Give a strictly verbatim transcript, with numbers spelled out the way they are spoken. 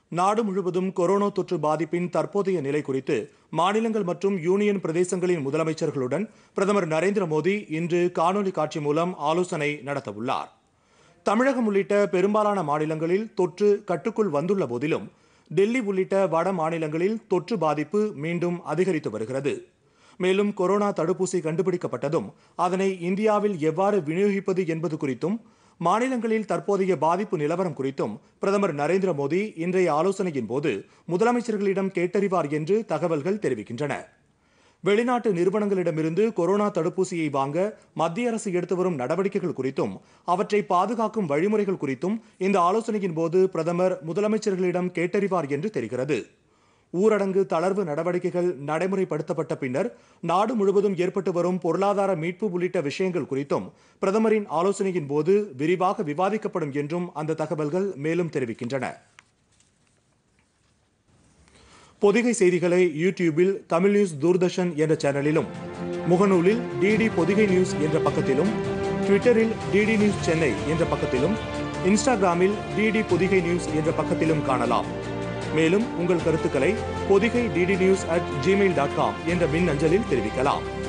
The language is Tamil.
நாடு முழுவதும் கொரோனா தொற்று பாதிப்பின் தற்போதைய நிலை குறித்து மாநிலங்கள் மற்றும் யூனியன் பிரதேசங்களின் முதலமைச்சர்களுடன் பிரதமர் நரேந்திர மோடி இன்று காணொலி காட்சி மூலம் ஆலோசனை நடத்தவுள்ளார். தமிழகம் உள்ளிட்ட பெரும்பாலான மாநிலங்களில் தொற்று கட்டுக்குள் வந்துள்ள போதிலும் டெல்லி உள்ளிட்ட வட மாநிலங்களில் தொற்று பாதிப்பு மீண்டும் அதிகரித்து வருகிறது. மேலும் கொரோனா தடுப்பூசி கண்டுபிடிக்கப்பட்டதும் அதனை இந்தியாவில் எவ்வாறு விநியோகிப்பது என்பது குறித்தும் மாநிலங்களில் தற்போதைய பாதிப்பு நிலவரம் குறித்தும் பிரதமர் நரேந்திர மோடி இன்றைய ஆலோசனையின் போது முதலமைச்சர்களிடம் கேட்டறிவார் என்று தகவல்கள் தெரிவிக்கின்றன. வெளிநாட்டு நிறுவனங்களிடமிருந்து கொரோனா தடுப்பூசியை வாங்க மத்திய அரசு எடுத்து வரும் நடவடிக்கைகள் குறித்தும் அவற்றை பாதுகாக்கும் வழிமுறைகள் குறித்தும் இந்த ஆலோசனையின் போது பிரதமர் முதலமைச்சர்களிடம் கேட்டறிவார் என்று தெரிகிறது. ஊரடங்கு தளர்வு நடவடிக்கைகள் நடைமுறைப்படுத்தப்பட்ட பின்னர் நாடு முழுவதும் ஏற்பட்டு வரும் பொருளாதார மீட்பு உள்ளிட்ட விஷயங்கள் குறித்தும் பிரதமரின் ஆலோசனையின் போது விரிவாக விவாதிக்கப்படும் என்றும் அந்த தகவல்கள் மேலும் தெரிவிக்கின்றன. பொதிகை செய்திகளை யூடியூபில் தமிழ் நியூஸ் தூர்தர்ஷன் என்ற சேனலிலும், முகநூலில் டிடி பொதிகை நியூஸ் என்ற பக்கத்திலும், ட்விட்டரில் டிடி நியூஸ் சென்னை என்ற பக்கத்திலும், இன்ஸ்டாகிராமில் டிடி பொதிகை நியூஸ் என்ற பக்கத்திலும் காணலாம். மேலும் உங்கள் கருத்துக்களை Podhigai DD news at Gmail dot com என்ற மின் அஞ்சலில் தெரிவிக்கலாம்.